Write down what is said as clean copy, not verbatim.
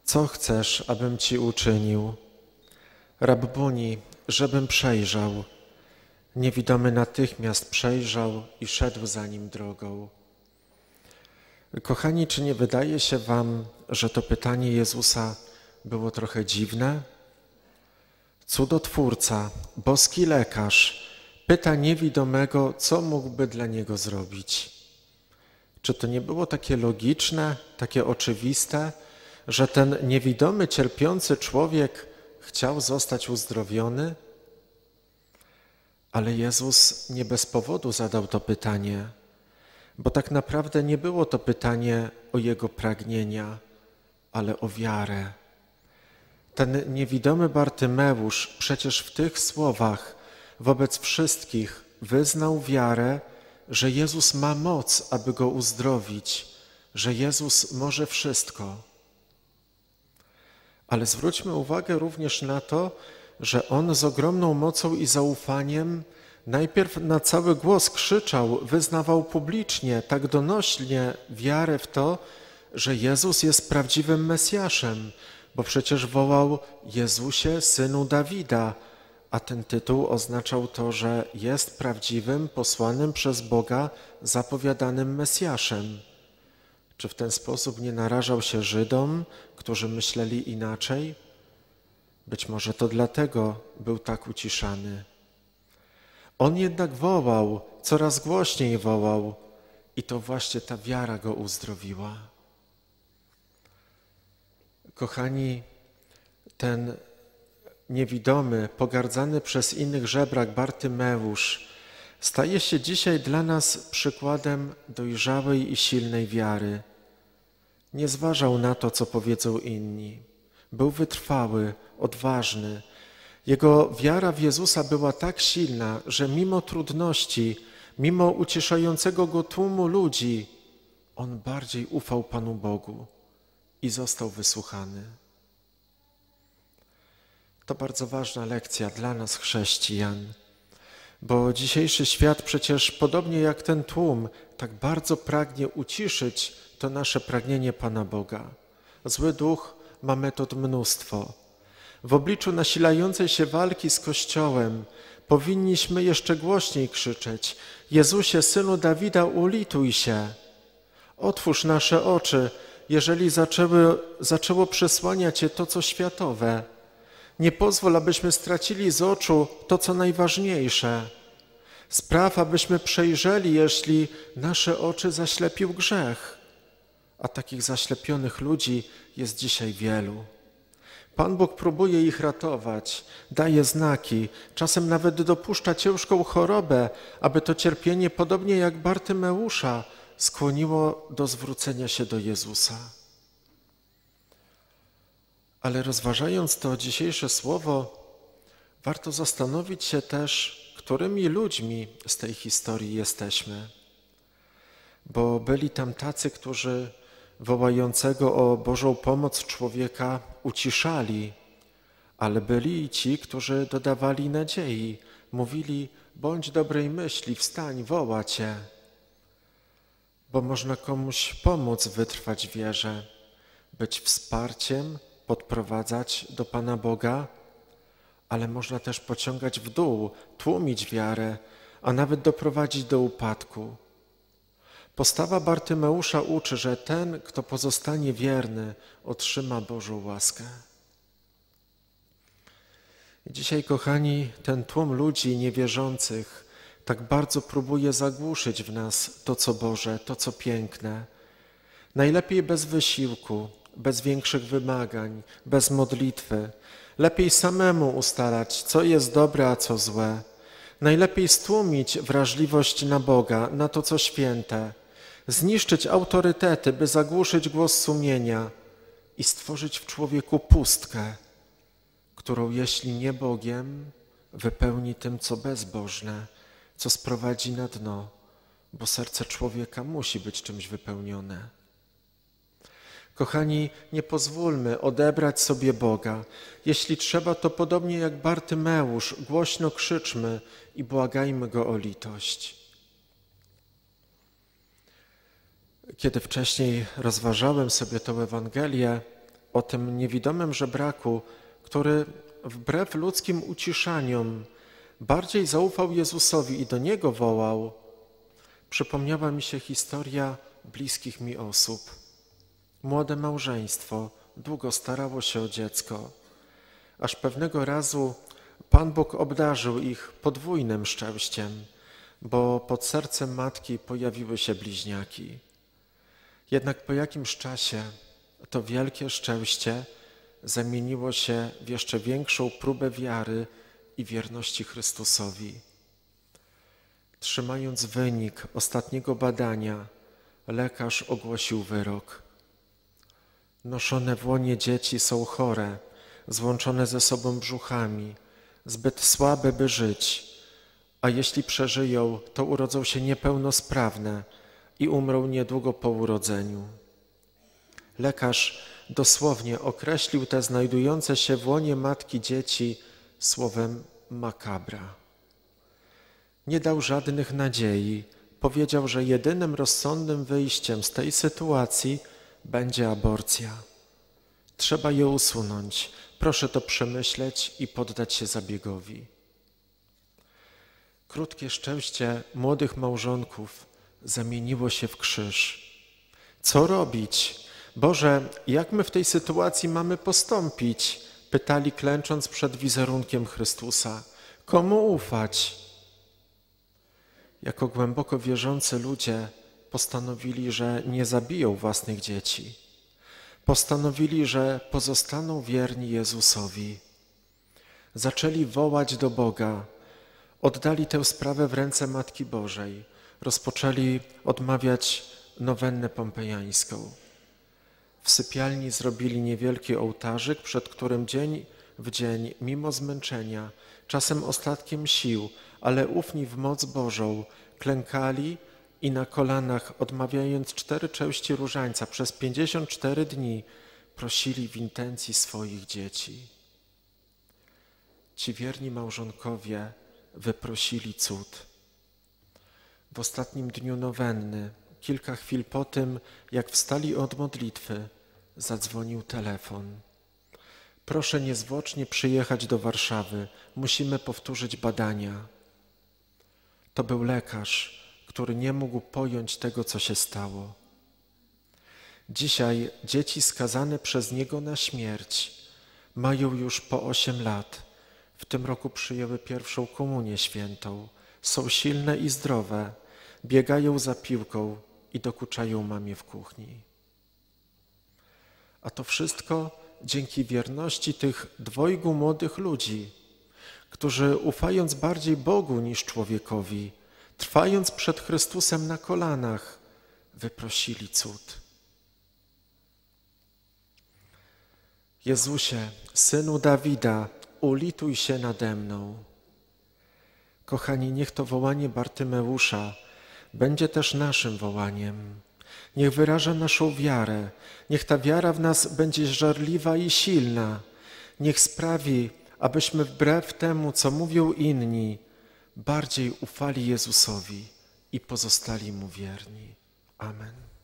Co chcesz, abym ci uczynił? Rabbuni, żebym przejrzał. Niewidomy natychmiast przejrzał i szedł za nim drogą. Kochani, czy nie wydaje się wam, że to pytanie Jezusa było trochę dziwne? Cudotwórca, boski lekarz pyta niewidomego, co mógłby dla niego zrobić. Czy to nie było takie logiczne, takie oczywiste, że ten niewidomy, cierpiący człowiek chciał zostać uzdrowiony? Ale Jezus nie bez powodu zadał to pytanie, bo tak naprawdę nie było to pytanie o jego pragnienia, ale o wiarę. Ten niewidomy Bartymeusz przecież w tych słowach wobec wszystkich wyznał wiarę, że Jezus ma moc, aby go uzdrowić, że Jezus może wszystko. Ale zwróćmy uwagę również na to, że on z ogromną mocą i zaufaniem najpierw na cały głos krzyczał, wyznawał publicznie, tak donośnie wiarę w to, że Jezus jest prawdziwym Mesjaszem, bo przecież wołał: Jezusie, Synu Dawida, a ten tytuł oznaczał to, że jest prawdziwym, posłanym przez Boga, zapowiadanym Mesjaszem. Czy w ten sposób nie narażał się Żydom, którzy myśleli inaczej? Być może to dlatego był tak uciszany. On jednak wołał, coraz głośniej wołał i to właśnie ta wiara go uzdrowiła. Kochani, ten niewidomy, pogardzany przez innych żebrak Bartymeusz staje się dzisiaj dla nas przykładem dojrzałej i silnej wiary. Nie zważał na to, co powiedzą inni. Był wytrwały, odważny. Jego wiara w Jezusa była tak silna, że mimo trudności, mimo uciszającego go tłumu ludzi, on bardziej ufał Panu Bogu i został wysłuchany. To bardzo ważna lekcja dla nas, chrześcijan, bo dzisiejszy świat przecież podobnie jak ten tłum tak bardzo pragnie uciszyć to nasze pragnienie Pana Boga. Zły duch ma metod mnóstwo. W obliczu nasilającej się walki z Kościołem powinniśmy jeszcze głośniej krzyczeć: Jezusie, Synu Dawida, ulituj się! Otwórz nasze oczy, jeżeli zaczęło przesłaniać Cię to, co światowe. Nie pozwól, abyśmy stracili z oczu to, co najważniejsze. Spraw, abyśmy przejrzeli, jeśli nasze oczy zaślepił grzech. A takich zaślepionych ludzi jest dzisiaj wielu. Pan Bóg próbuje ich ratować, daje znaki, czasem nawet dopuszcza ciężką chorobę, aby to cierpienie, podobnie jak Bartymeusza, skłoniło do zwrócenia się do Jezusa. Ale rozważając to dzisiejsze słowo, warto zastanowić się też, którymi ludźmi z tej historii jesteśmy. Bo byli tam tacy, którzy wołającego o Bożą pomoc człowieka uciszali, ale byli i ci, którzy dodawali nadziei, mówili: bądź dobrej myśli, wstań, woła Cię. Bo można komuś pomóc wytrwać w wierze, być wsparciem, podprowadzać do Pana Boga, ale można też pociągać w dół, tłumić wiarę, a nawet doprowadzić do upadku. Postawa Bartymeusza uczy, że ten, kto pozostanie wierny, otrzyma Bożą łaskę. I dzisiaj, kochani, ten tłum ludzi niewierzących tak bardzo próbuje zagłuszyć w nas to, co Boże, to, co piękne. Najlepiej bez wysiłku, bez większych wymagań, bez modlitwy. Lepiej samemu ustalać, co jest dobre, a co złe. Najlepiej stłumić wrażliwość na Boga, na to, co święte. Zniszczyć autorytety, by zagłuszyć głos sumienia i stworzyć w człowieku pustkę, którą jeśli nie Bogiem, wypełni tym, co bezbożne, co sprowadzi na dno, bo serce człowieka musi być czymś wypełnione. Kochani, nie pozwólmy odebrać sobie Boga. Jeśli trzeba, to podobnie jak Bartymeusz, głośno krzyczmy i błagajmy Go o litość. Kiedy wcześniej rozważałem sobie tę Ewangelię, o tym niewidomym żebraku, który wbrew ludzkim uciszaniom bardziej zaufał Jezusowi i do Niego wołał, przypomniała mi się historia bliskich mi osób. Młode małżeństwo długo starało się o dziecko, aż pewnego razu Pan Bóg obdarzył ich podwójnym szczęściem, bo pod sercem matki pojawiły się bliźniaki. Jednak po jakimś czasie to wielkie szczęście zamieniło się w jeszcze większą próbę wiary i wierności Chrystusowi. Trzymając wynik ostatniego badania, lekarz ogłosił wyrok. Noszone w łonie dzieci są chore, złączone ze sobą brzuchami, zbyt słabe, by żyć, a jeśli przeżyją, to urodzą się niepełnosprawne i umrą niedługo po urodzeniu. Lekarz dosłownie określił te znajdujące się w łonie matki dzieci słowem makabra. Nie dał żadnych nadziei. Powiedział, że jedynym rozsądnym wyjściem z tej sytuacji będzie aborcja. Trzeba je usunąć. Proszę to przemyśleć i poddać się zabiegowi. Krótkie szczęście młodych małżonków zamieniło się w krzyż. Co robić? Boże, jak my w tej sytuacji mamy postąpić? Pytali, klęcząc przed wizerunkiem Chrystusa. Komu ufać? Jako głęboko wierzący ludzie postanowili, że nie zabiją własnych dzieci. Postanowili, że pozostaną wierni Jezusowi. Zaczęli wołać do Boga. Oddali tę sprawę w ręce Matki Bożej. Rozpoczęli odmawiać nowennę pompejańską. W sypialni zrobili niewielki ołtarzyk, przed którym dzień w dzień, mimo zmęczenia, czasem ostatkiem sił, ale ufni w moc Bożą, klękali i na kolanach, odmawiając 4 części różańca, przez 54 dni prosili w intencji swoich dzieci. Ci wierni małżonkowie wyprosili cud. W ostatnim dniu nowenny, kilka chwil po tym, jak wstali od modlitwy, zadzwonił telefon. Proszę niezwłocznie przyjechać do Warszawy. Musimy powtórzyć badania. To był lekarz, który nie mógł pojąć tego, co się stało. Dzisiaj dzieci skazane przez niego na śmierć mają już po 8 lat. W tym roku przyjęły pierwszą komunię świętą. Są silne i zdrowe, biegają za piłką i dokuczają mamie w kuchni. A to wszystko dzięki wierności tych 2 młodych ludzi, którzy ufając bardziej Bogu niż człowiekowi, trwając przed Chrystusem na kolanach, wyprosili cud. Jezusie, Synu Dawida, ulituj się nade mną. Kochani, niech to wołanie Bartymeusza będzie też naszym wołaniem. Niech wyraża naszą wiarę. Niech ta wiara w nas będzie żarliwa i silna. Niech sprawi, abyśmy wbrew temu, co mówią inni, bardziej ufali Jezusowi i pozostali Mu wierni. Amen.